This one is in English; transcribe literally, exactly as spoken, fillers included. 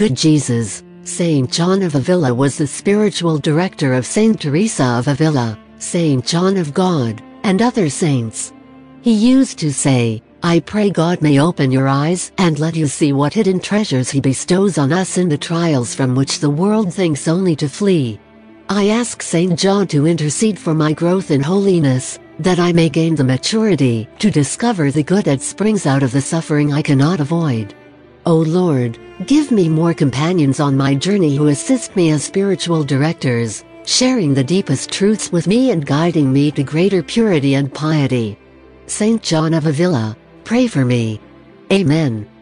good Jesus. Saint John of Avila was the spiritual director of Saint Teresa of Avila, Saint John of God, and other saints. He used to say, "I pray God may open your eyes and let you see what hidden treasures he bestows on us in the trials from which the world thinks only to flee." I ask Saint John to intercede for my growth in holiness, that I may gain the maturity to discover the good that springs out of the suffering I cannot avoid. O Lord, give me more companions on my journey who assist me as spiritual directors, sharing the deepest truths with me and guiding me to greater purity and piety. Saint John of Avila, pray for me. Amen.